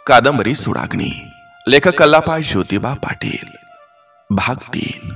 कादंबरी सुडाग्नी, लेखक कल्लापा ज्योतिबा पाटील, भाग 3।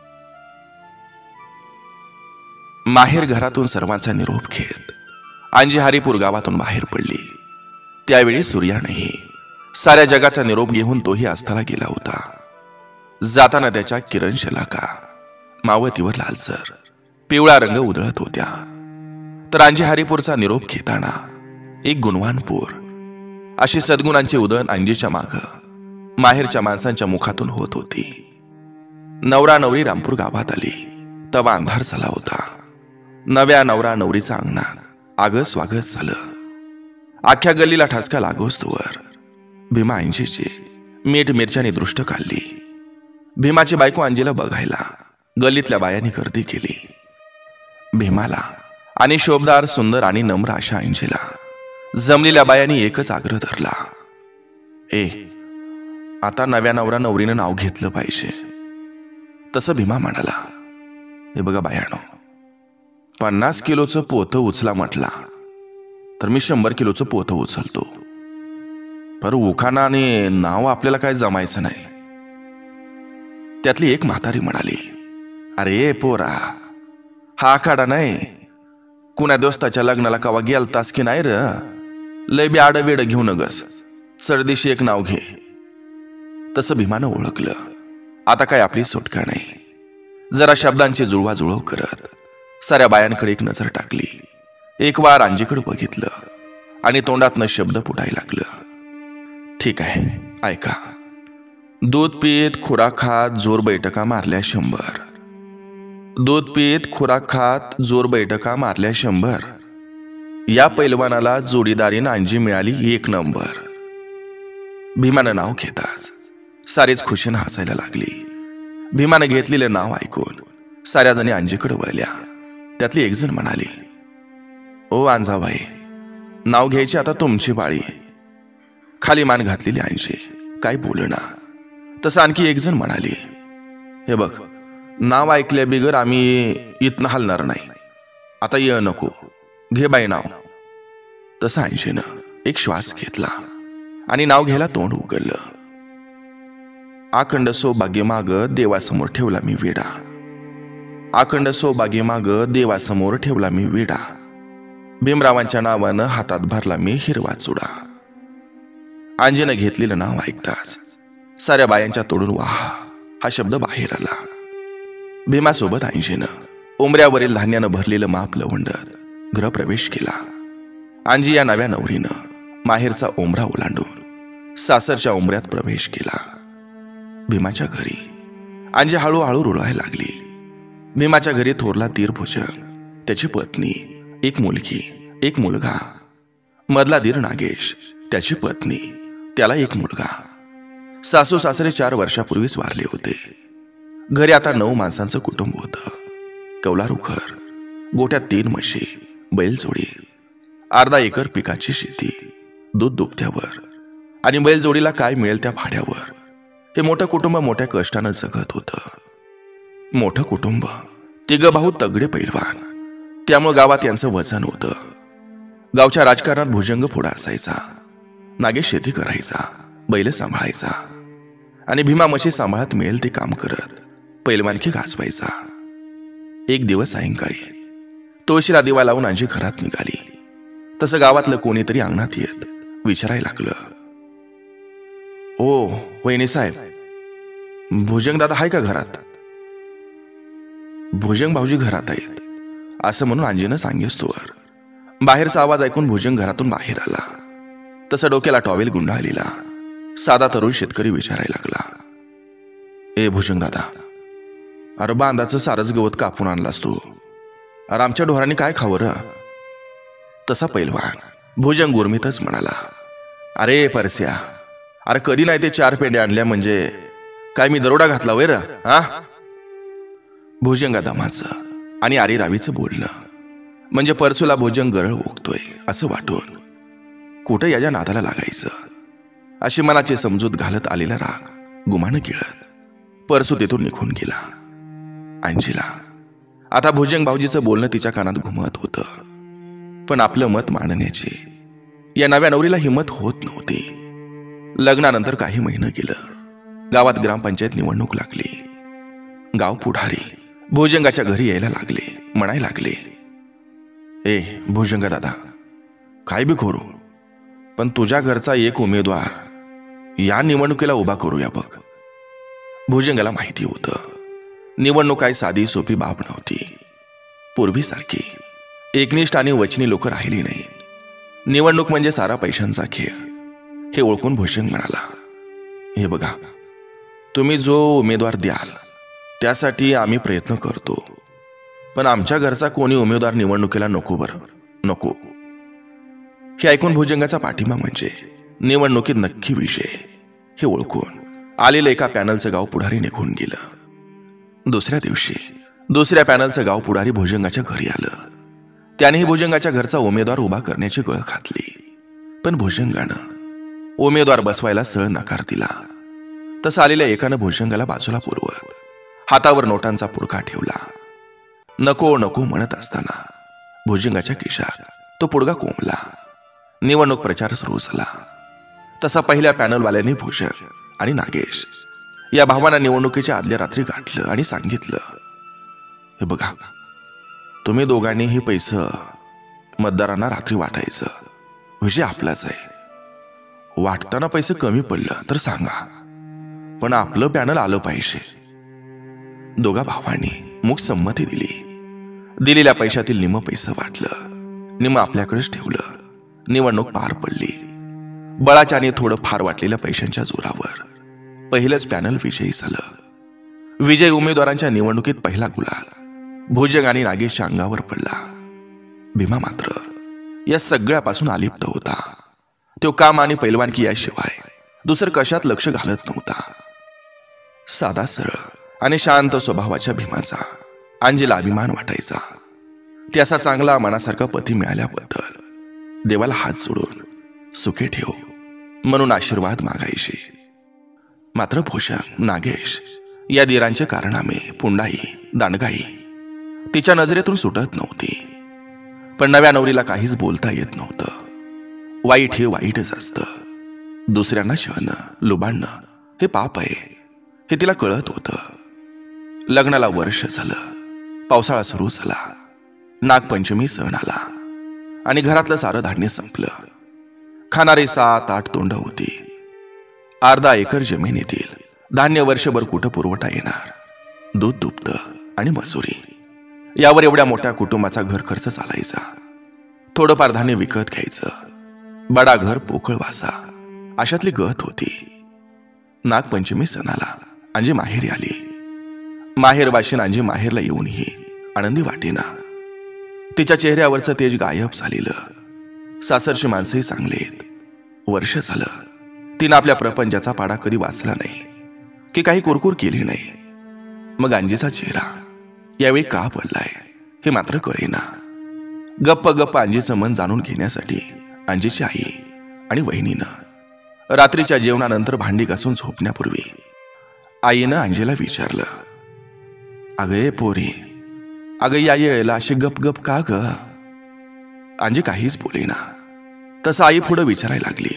माहेर घरातून सर्वांचा निरोप घेत अंजी हरिपूर गावातून बाहेर पडली। त्यावेळी सूर्यानेही साऱ्या जगाचा निरोप घेऊन तोही आस्थाला गेला होता। जाताना त्याच्या किरण शलाका मावतीवर लालसर पिवळा रंग उधळत होत्या, तर अंजी हरिपूरचा निरोप घेताना एक गुणवान पोर अशी सद्गुणांची उधळण अंजीच्या माग माहेरच्या माणसांच्या मुखातून होत होती। नवरा नवरी रामपूर गावात आली तेव्हा अंधार झाला होता। नव्या नवरा नवरीचा अंगणात आग स्वागत झालं। अख्ख्या गल्लीला ठसका लागोस्तोवर भीमा अंजीची मीठ मिरच्याने दृष्ट काढली। भीमाची बायको अंजीला बघायला गल्लीतल्या बायांनी गर्दी केली। भीमाला आणि शोभदार सुंदर आणि नम्र अशा अंजीला जमलेल्या बायांनी एकच आग्रह धरला, आता नव्या नवरा नवरीनं नाव घेतलं पाहिजे। तसं भीमा म्हणाला, हे बघा बायानो, 50 किलोचं पोतं उचला म्हटला तर मी 100 किलोचं पोतं उचलतो, पर उखाणा आणि नाव आपल्याला काय जमायचं नाही। त्यातली एक म्हातारी म्हणाली, अरे पोरा, हा आखाडा नाही, कुणा दोस्ताच्या लग्नाला कवा गेलतास की नाही र, लय बी आडवेड घेऊ नगस, चढदिशी एक नाव घे। तसं भीमानं ओळखलं आता काय आपली सुटका नाही। जरा शब्दांची जुळवाजुळव करत साऱ्या बायांकडे एक नजर टाकली, एक वार अंजीकडे बघितलं आणि तोंडातनं शब्द फुटायला लागलं। ठीक आहे, ऐका, दूध पीत खुराक खात जोर बैठका मारल्या 100, दूध पीत खुराक खात जोर बैठका मारल्या 100, या पैलवानाला जोडीदारीनं अंजी मिळाली 1 नंबर। भीमानं नाव घेताच सारीच खुशीनं हसायला लागली। भीमानं घेतलेलं नाव ऐकून साऱ्या जणी अंजीकडे वळल्या। त्यातली एक जण म्हणाली, ओ अंजाबाई, नाव घ्यायची आता तुमची पाळी। खाली मान घातलेली अंजी काय बोलना। तसं आणखी एक जण म्हणाली, हे बघ, नाव ऐकल्या बिगर आम्ही इथनं हलणार नाही, आता ये नको, घे बाई नाव। तसं अंजीनं एक श्वास घेतला आणि नाव घ्यायला तोंड उघडलं। आखंड सौभाग्यमाग देवासमोर ठेवला मी विडा, आखंड सौभाग्यमाग देवासमोर ठेवला मी विडा, भीमरावांच्या नावानं हातात भरला मी हिरवा चुडा। अंजीनं घेतलेलं नाव ऐकताच साऱ्या बायांच्या तोडून वाह हा शब्द बाहेर आला। भीमासोबत अंजीनं उमऱ्यावरील धान्यानं भरलेलं माप लवंडत गृहप्रवेश केला। अंजी या नव्या नवरीनं माहेरचा उमरा ओलांडून सासरच्या उमऱ्यात प्रवेश केला। भीमाच्या घरी अंजी हळूहळू रुळायला लागली। भीमाच्या घरी थोरला दीर भुजंग, त्याची पत्नी, एक मुलगी, एक मुलगा, मधला दीर नागेश, त्याची पत्नी, त्याला एक मुलगा। सासू सासरे 4 वर्षापूर्वीच वारले होते। घरी आता 9 माणसांचं कुटुंब होतं। कौलारू घर, गोठ्यात 3 म्हशी, बैलजोडी, अर्धा एकर पिकाची शेती, दूध दुभत्यावर आणि बैलजोडीला काय मिळेल त्या भाड्यावर हे मोठं कुटुंब मोठ्या कष्टानं जगत होतं। मोठं कुटुंब, 3 भाऊ तगडे पैलवान, त्यामुळे गावात यांचं वजन होतं। गावच्या राजकारणात भुजंग पुढा असायचा, नागेश शेती करायचा, बैल सांभाळायचा आणि भीमा म्हशी सांभाळत मिळेल ते काम करत पैलवानकी गाजवायचा। एक दिवस सायंकाळी तुळशीला दिवा लावून अंजी घरात निघाली। तसं गावातलं कोणीतरी अंगणात येत विचारायला लागलं, ओ वहिनी साहेब, भुजंग दादा आहे का घरात? भुजंग भाऊजी घरात आहेत असं म्हणून अंजीनं सांगेस्तोवर बाहेरचा आवाज ऐकून भुजंग घरातून बाहेर आला। तसं डोक्याला टॉवेल गुंडाळलेला साधा तरुण शेतकरी विचारायला लागला, ए भुजंग दादा, अरे बांधाचं सारच गवत कापून आणलास तू, अरे आमच्या ढोरांनी काय खावं र? तसा पैलवान भुजंग गुरमीतच म्हणाला, अरे परस्या, अरे कधी नाही ते 4 पेंड्या आणल्या म्हणजे काय मी दरोडा घातला वय र? हा? भुजंगा दमाचं आणि आरी रावीचं बोलणं म्हणजे परसूला भुजंग गरळ ओकतोय असं वाटून कुठं याच्या नादाला लागायचं अशी मनाची समजूत घालत आलेला राग गुमानं गिळत परसू तिथून निघून गेला। अंजीला आता भुजंग भाऊजीचं बोलणं तिच्या कानात घुमत होतं, पण आपलं मत मांडण्याची या नव्या नवरीला हिम्मत होत नव्हती। लग्नानंतर काही महिने गेलं. गावात ग्रामपंचायत निवडणूक लागली. गाव पुढारी भुजंगाच्या घरी यायला लागले. म्हणाय लागले, ए भुजंगा दादा, काय बी करू, पण तुझ्या घरचा एक उमेदवार या निवडणुकीला उभा करूया बघ. भुजंगाला माहिती होतं, निवडणूक काही साधी सोपी बाब नव्हती. पूर्वीसारखी एकनिष्ठ आणि वचनी लोक राहिली नाही. निवडणूक म्हणजे सारा पैशांचा खेळ. हे ओळखून भुजंग म्हणाला, हे बघा, तुम्ही जो उमेदवार द्याल त्यासाठी आम्ही प्रयत्न करतो, पण आमच्या घरचा कोणी उमेदवार निवडणुकीला नको, बरं नको. हे ऐकून भुजंगाचा पाठिंबा म्हणजे निवडणुकीत नक्की विजय हे ओळखून आलेलं एका पॅनलचं गाव पुढारी निघून गेलं. दुसऱ्या दिवशी दुसऱ्या पॅनलचं गाव पुढारी भुजंगाच्या घरी आलं. त्यानेही भुजंगाच्या घरचा उमेदवार उभा करण्याची गळ घातली, पण भुजंगानं उमेदवार बसवायला सरळ नकार दिला. तसं आलेल्या एकानं भुजंगाला बाजूला पुरवत हातावर नोटांचा पुडका ठेवला. नको नको म्हणत असताना भुजंगाच्या खिशात तो पुडका कोंबला. निवडणूक प्रचार सुरू झाला. तसा पहिल्या पॅनलवाल्यांनी भुजंग आणि नागेश या भावांना निवडणुकीच्या आदल्या रात्री गाठलं आणि सांगितलं, हे बघा, तुम्ही दोघांनी ही पैसे मतदारांना रात्री वाटायचं. विजय आपलाच आहे. वाटताना पैसे कमी पडलं तर सांगा, पण आपलं पॅनल आलं पाहिजे. दोघा भावांनी मूक संमती दिली. दिलेल्या पैशातील निम्म पैसे वाटलं, निम्म आपल्याकडेच ठेवलं. निवडणूक पार पडली. बळाच्या आणि थोडं फार वाटलेल्या पैशांच्या जोरावर पहिलंच पॅनल विजयी झालं. विजयी उमेदवारांच्या निवडणुकीत पहिला गुलाल भुजंग आणि नागेशच्या अंगावर पडला. भीमा मात्र या सगळ्यापासून अलिप्त होता. तो काम आणि पैलवानकी याशिवाय दुसरं कशात लक्ष घालत नव्हता. साधा सरळ आणि शांत स्वभावाच्या भीमाचा अंजीला अभिमान वाटायचा. त्याचा चांगला मनासारखा पती मिळाल्याबद्दल देवाला हात जोडून सुखी ठेव म्हणून आशीर्वाद मागायची. मात्र भुजंग, नागेश या दिरांचे कारनामे, पुंडाई, दांडगाई तिच्या नजरेतून सुटत नव्हती. पण नव्या नवरीला काहीच बोलता येत नव्हतं. वाईट हे वाईटच असतं. दुसऱ्यांना शहणं, लुबाडणं हे पाप आहे हे तिला कळत होतं. लग्नाला वर्ष झालं. पावसाळा सुरू झाला. नागपंचमी सण आला आणि घरातलं सारं धान्य संपलं. खाणारे 7-8 तोंड होती. अर्धा एकर जमिनीतील धान्य वर्षभर कुठं पुरवठा येणार. दूध दुभतं आणि मजुरी यावर एवढ्या मोठ्या कुटुंबाचा घर खर्च चालायचा. थोडंफार धान्य विकत घ्यायचं. बडा घर पोकळ वासा अशातली गत होती. नागपंचमी सणाला अंजी माहेरी आली. माहेरवाशीन अंजी माहेरला येऊनही आनंदी वाटेना. तिच्या चेहऱ्यावरचं तेज गायब झालेलं. सासरची माणसंही चांगलेत. वर्ष झालं तिनं आपल्या प्रपंचाचा पाडा कधी वाचला नाही की काही कुरकुर केली नाही. मग अंजीचा चेहरा यावेळी का पडलाय हे मात्र कळेना. गप्प गप्प अंजीचं मन जाणून घेण्यासाठी अंजीची आई आणि वहिनीनं रात्रीच्या जेवणानंतर भांडी घासून झोपण्यापूर्वी आईनं अंजीला विचारलं, अगं पोरी, अगं या येळेला अशी गप गप का ग? अंजी काहीच बोलेना. तसं आई पुढं विचारायला लागली,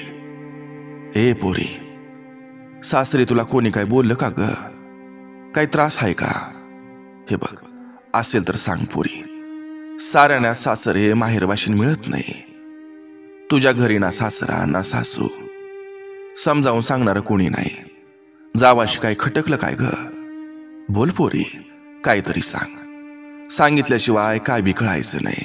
ए पोरी, सासरी तुला कोणी काय बोललं का ग? काही त्रास आहे का? हे बघ, असेल तर सांग पोरी. साऱ्यांना सासर हे माहेरवाशीन मिळत नाही. तुझ्या घरी ना सासरा ना सासू, समजावून सांगणार कोणी नाही. जावाशी काय खटकलं काय ग? बोल पोरी, काहीतरी सांग. सांगितल्याशिवाय काय बिकळायचं नाही.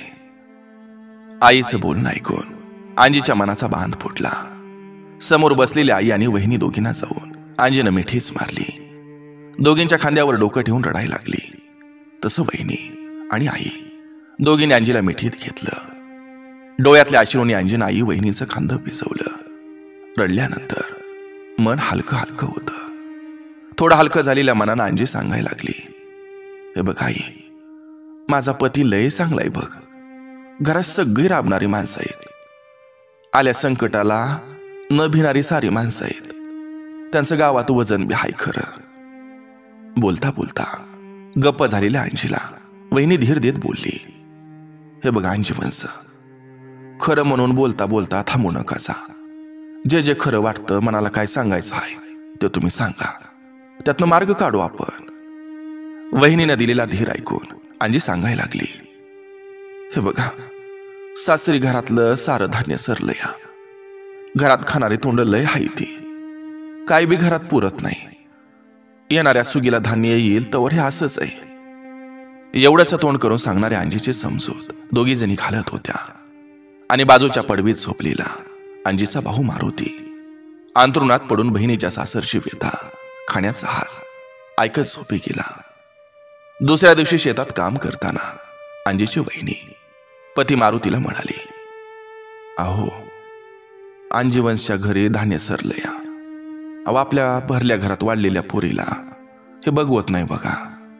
आईचं बोलणं ऐकून अंजीच्या मनाचा बांध फुटला. समोर बसलेल्या आई आणि वहिनी दोघींना जाऊन अंजीनं मिठीच मारली. दोघींच्या खांद्यावर डोकं ठेवून रडायला लागली. तसं वहिनी आणि आई दोघींनी अंजीला मिठीत घेतलं. डोळ्यातल्या अश्रूंनी अंजीनं आई वहिनीचं खांदं पिसवलं. रडल्यानंतर मन हलकं हलकं होतं. थोडं हलकं झालेल्या मनानं अंजी सांगायला लागली, हे बघ आई, माझा पती लय चांगलाय बघ. घरात सगळी राबणारी माणसं आहेत. आल्या संकटाला न भिणारी सारी माणसं आहेत. त्यांचं गावात वजन बी हाय खरं. बोलता बोलता गप्प झालेल्या अंजीला वहिनी धीर देत बोलली, हे बघा अंजी वंस, खरं म्हणून बोलता बोलता थांबू नकासा. जे जे खरं वाटतं मनाला काय सांगायचं आहे ते तुम्ही सांगा, त्यातनं मार्ग काढू आपण. वहिनीनं दिलेला धीर ऐकून अंजी सांगायला लागली, हे बघा, सासरी घरातलं सारं धान्य सरलं या. घरात खाणारी तोंड लय हाय ती, काय बी घरात पुरत नाही. येणाऱ्या सुगीला धान्य येईल तवर हे असंच आहे. एवढंच तोंड करून सांगणाऱ्या अंजीचे समजूत दोघी जणी घालत होत्या. आणि बाजूच्या पडवीत झोपलेला अंजीचा भाऊ मारुती अंतरुणात पडून बहिणीच्या सासरची व्यथा, खाण्याचा हाल ऐकत झोपी गेला. दुसऱ्या दिवशी शेतात काम करताना अंजीची बहिणी पती मारुतीला म्हणाली, अहो, अंजीवंशच्या घरी धान्य सरलं या. अहो, आपल्या भरल्या घरात वाढलेल्या पोरीला हे बघवत नाही बघा.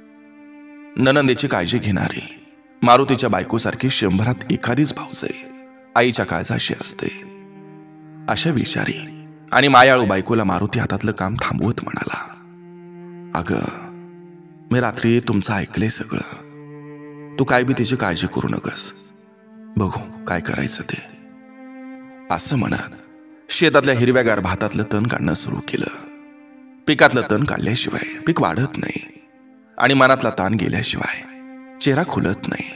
ननंदेची काळजी घेणारी मारुतीच्या बायकोसारखी 100त एखादीच भाऊजाई आईच्या काळजाशी असते. अशा विचारी आणि मायाळू बायकोला मारुती हातातलं काम थांबवत म्हणाला, अगं, मी रात्री तुमचं ऐकलंय सगळं. तू काय बी तिची काळजी करू नकस, बघू काय करायचं ते. असं म्हणत शेतातल्या हिरव्यागार भातातलं तण काढणं सुरू केलं. पिकातलं तण काढल्याशिवाय पीक वाढत नाही आणि मनातला ताण गेल्याशिवाय चेहरा खुलत नाही.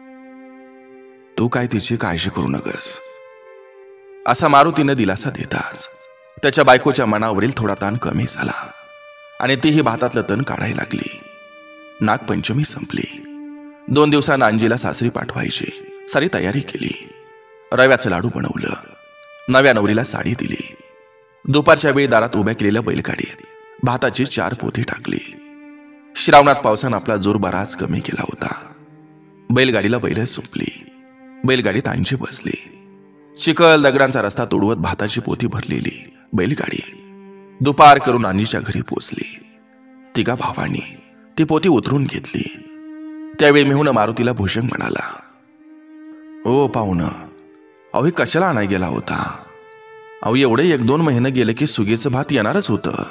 तू काय तिची काळजी करू नकस, असा मारुतीनं दिलासा देताच त्याच्या बायकोच्या मनावरील थोडा ताण कमी झाला आणि तीही भातातलं तण काढायला लागली. नागपंचमी संपली. 2 दिवसांना अंजीला सासरी पाठवायची सारी तयारी केली. रव्याचं लाडू बनवलं, नव्या नवरीला साडी दिली. दुपारच्या वेळी दारात उभ्या केलेल्या बैलगाडीत भाताची 4 पोती टाकली. श्रावणात पावसानं आपला जोर बराच कमी केला होता. बैलगाडीला बैल सुंपली. बैलगाडीत अंजी बसली. चिखल दगडांचा रस्ता तोडवत भाताची पोती भरलेली बैलगाडी दुपार करून अंजीच्या घरी पोचली. तिघा भावांनी ती पोती उतरून घेतली. त्यावेळी मेहून मारुतीला भुजंग म्हणाला, ओ पाहुणं, अहो, हे कशाला आणाय गेला होता? अहो, एवढे 1-2 महिने गेले की सुगीचं भात येणारच होतं.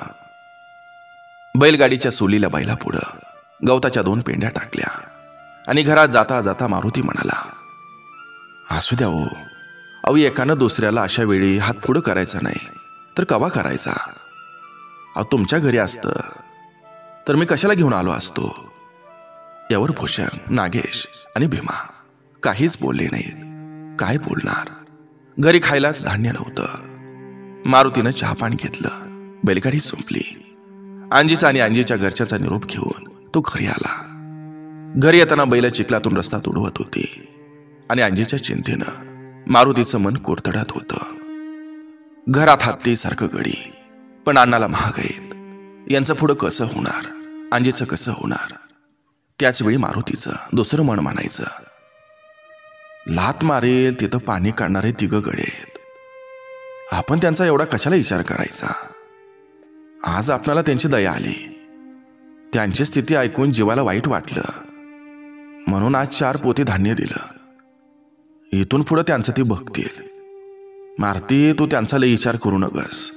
बैलगाडीच्या सोलीला बैला पुढं गवताच्या 2 पेंड्या टाकल्या आणि घरात जाता जाता मारुती म्हणाला, असू द्या हो. अहो, एकानं दुसऱ्याला अशा वेळी हात पुढं करायचा नाही तर कवा करायचा? अहो, तुमच्या घरी असतं तर मी कशाला घेऊन आलो असतो. यावर भूषण, नागेश आणि भीमा काहीच बोलले नाहीत. काय बोलणार? घरी खायलाच धान्य नव्हतं. मारुतीनं चहापान घेतलं. बैलगाडी संपली. अंजीचा आणि अंजीच्या घरच्याचा निरोप घेऊन तो घरी आला. घरी येताना बैल चिखलातून रस्ता तोडवत होती आणि अंजीच्या चिंतेनं मारुतीचं मन कोरतडत होतं. घरात हत्ती सारखं गडी, पण अण्णाला महाग आहेत. यांचं पुढं कसं होणार? अंजीचं कसं होणार? त्याच वेळी मारुतीचं दुसरं मन मानायचं, लात मारेल तिथं पाणी काढणारे 3 गडे आहेत. आपण त्यांचा एवढा कशाला विचार करायचा? आज आपल्याला त्यांची दया आली. त्यांची स्थिती ऐकून जीवाला वाईट वाटलं म्हणून आज 4 पोती धान्य दिलं. इथून पुढं त्यांचं ती बघतील. मारती, तू त्यांचा लय विचार करू नकस.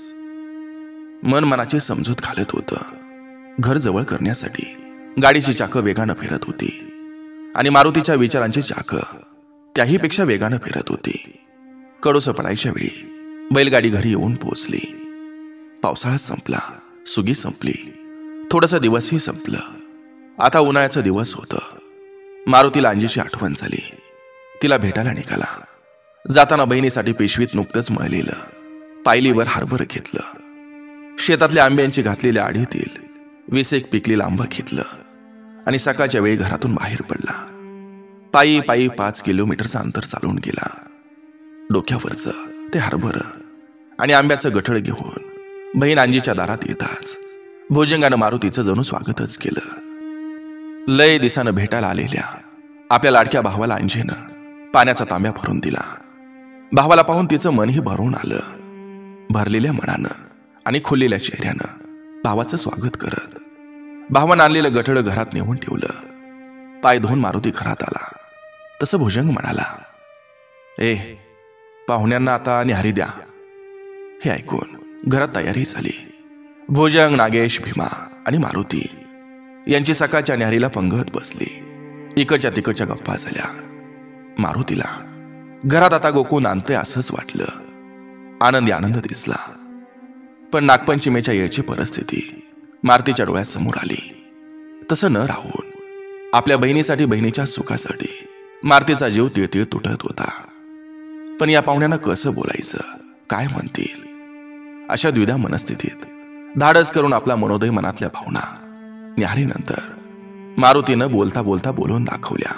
मन मनाची समजूत घालत होतं. घर जवळ करण्यासाठी गाडीची चाकं वेगानं फिरत होती आणि मारुतीच्या विचारांची चाकं त्याहीपेक्षा वेगानं फिरत होती. कडोसं पडायच्या वेळी बैलगाडी घरी येऊन पोहोचली. पावसाळा संपला, सुगी संपली, थोडंसं दिवसही संपलं. आता उन्हाळ्याचं दिवस होतं. मारुतीला अंजीची आठवण झाली. तिला भेटायला निघाला. जाताना बहिणीसाठी पेशवीत नुकतंच मळलेलं पायलीवर हरभरं घेतलं. शेतातल्या आंब्यांची घातलेल्या आडीतील 20 पिकलेलं आंबं घेतलं आणि सकाळच्या वेळी घरातून बाहेर पडला. पायी पायी 5 किलोमीटरचं अंतर चालून गेला. डोक्यावरचं ते हरभरं आणि आंब्याचं गठळ घेऊन बहीण अंजीच्या दारात येताच भुजंगानं मारुतीचं जणू स्वागतच केलं. लय दिसानं भेटायला आलेल्या आपल्या लाडक्या भावाला अंजीनं पाण्याचा तांब्या भरून दिला. भावाला पाहून तिचं मनही भरून आलं. भरलेल्या मनानं आणि खुललेल्या चेहऱ्यानं भावाचं स्वागत करत भावानं आणलेलं गठळ घरात नेऊन ठेवलं. पाय धुवून मारुती घरात आला तसं भुजंग म्हणाला, ए, पाहुण्यांना आता न्याहारी द्या. हे ऐकून घरात तयारी झाली. भुजंग, नागेश, भीमा आणि मारुती यांची सकाळच्या न्याहारीला पंगत बसली. इकडच्या तिकडच्या गप्पा झाल्या. मारुतीला घरात आता गोकून आणते असंच वाटलं. आनंद दिसला. पण नागपंचमीच्या याची परिस्थिती मारुतीच्या डोळ्यासमोर आली. तसं न राहून आपल्या बहिणीसाठी, बहिणीच्या सुखासाठी मारुतीचा जीव तिळतिळ तुटत होता. पण या पाहुण्यांना कसं बोलायचं, काय म्हणतील, अशा द्विधा मनस्थितीत धाडस करून आपला मनोदय, मनातल्या भावना न्याहारीनंतर मारुतीनं बोलता बोलता बोलून दाखवल्या.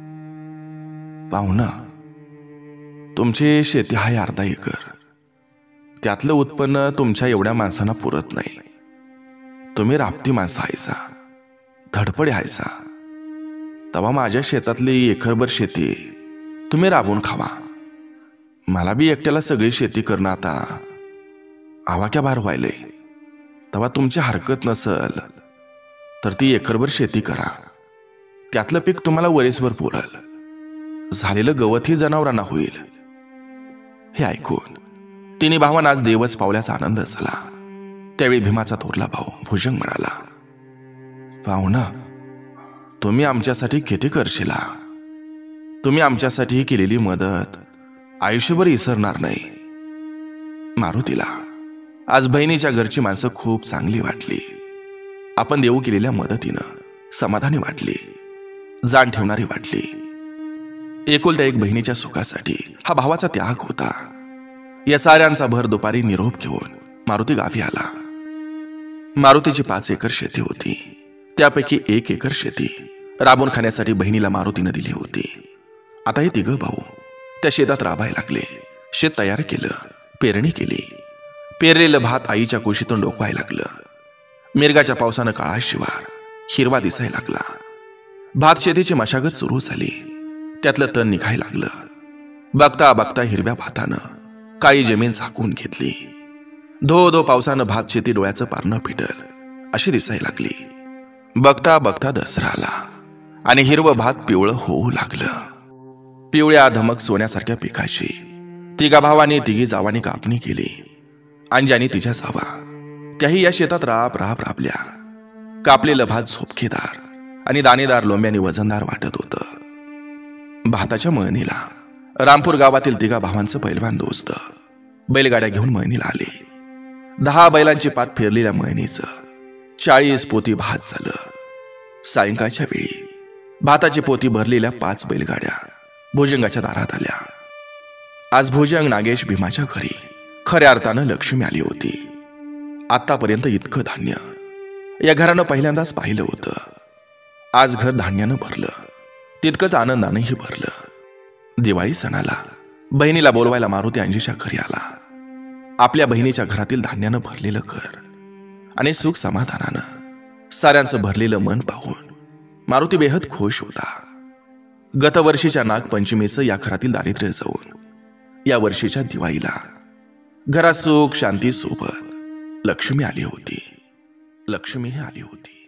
पाहुणा, तुमची शेती आहे 1/2 एकर. त्यातलं उत्पन्न तुमच्या एवढ्या माणसांना पुरत नाही. तुम्ही राबती माणसं हायसा, धडपडे हायसा. तेव्हा माझ्या शेतातली एकरभर शेती तुम्ही राबून खावा. मला बी एकट्याला सगळी शेती करणं आता आवाक्या बाहेर व्हायलंय. तेव्हा तुमची हरकत नसल तर ती एकरभर शेती करा. त्यातलं पीक तुम्हाला वरीसभर पुरल. झालेलं गवतही जनावरांना होईल. हे ऐकून तिन्ही भावांना आज देवच पावल्याचा आनंद झाला. त्यावेळी भीमाचा थोरला भाऊ भुजंग म्हणाला, पाहुणा, तुम्ही आमच्यासाठी किती करशिला. तुम्ही आमच्यासाठी केलेली मदत आयुष्यभर विसरणार नाही. मारुतीला आज बहिणीच्या घरची माणसं खूप चांगली वाटली. आपण देऊ केलेल्या मदतीनं समाधानी वाटली, जाण ठेवणारी वाटली. एकुलत्या एक बहिणीच्या सुखासाठी हा भावाचा त्याग होता. या साऱ्यांचा भर दुपारी निरोप घेऊन मारुती गावी आला. मारुतीची 5 एकर शेती होती. त्यापैकी 1 एकर शेती राबून खाण्यासाठी बहिणीला मारुतीनं दिली होती. आता हे 3 भाऊ त्या शेतात राबायला लागले. शेत तयार केलं, पेरणी केली. पेरलेलं भात आईच्या कुशीतून डोकवायला लागलं. मिरगाच्या पावसानं काळा शिवार हिरवा दिसायला लागला. भात शेतीची मशागत सुरू झाली. त्यातलं तण निघायला लागलं. बघता बघता हिरव्या भातानं काळी जमीन झाकून घेतली. धो धो पावसानं भात शेती डोळ्याचं पारणं फिटल अशी दिसायला लागली. बघता बघता दसरा आला आणि हिरवं भात पिवळं होऊ लागलं. पिवळ्या धमक सोन्यासारख्या पिकाची 3 भावांनी 3 जावांनी कापणी केली. अंजानी तिच्या जावा त्याही या शेतात राबल्या. कापलेलं भात झोपकेदार आणि दाणेदार लोंब्याने वजनदार वाटत होतं. भाताच्या मळणीला रामपूर गावातील 3 भावांचं पैलवान दोस्त बैलगाड्या घेऊन मळणीला आले. 10 बैलांची पात फिरलेल्या मळणीचं 40 पोती भात झालं. सायंकाळच्या वेळी भाताची पोती भरलेल्या 5 बैलगाड्या भुजंगाच्या दारात आल्या. आज भुजंग, नागेश, भीमाच्या घरी खऱ्या अर्थानं लक्ष्मी आली होती. आतापर्यंत इतकं धान्य या घरानं पहिल्यांदाच पाहिलं होतं. आज घर धान्यानं भरलं, तितकंच आनंदानंही भरलं. दिवाळी सणाला बहिणीला बोलवायला मारुती अंजीच्या घरी आला. आपल्या बहिणीच्या घरातील धान्यानं भरलेलं घर आणि सुख समाधानानं साऱ्यांचं भरलेलं मन पाहून मारुती बेहद खुश होता. गतवर्षीच्या नागपंचमीचं या घरातील दारिद्र्य जाऊन या वर्षीच्या दिवाळीला घरात सुख शांती सोबत लक्ष्मी आली होती.